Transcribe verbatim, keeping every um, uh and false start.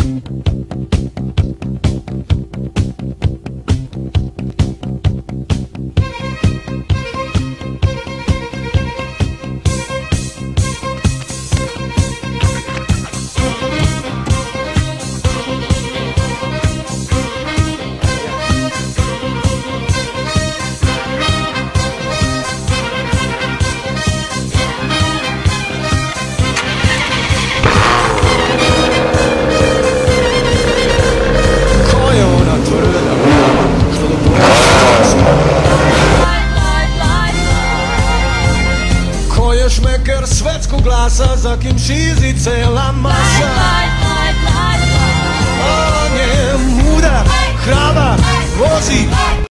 Šmeker svetskog glasa, za kim šizi cela masa. On je mudar, hrabar, vozi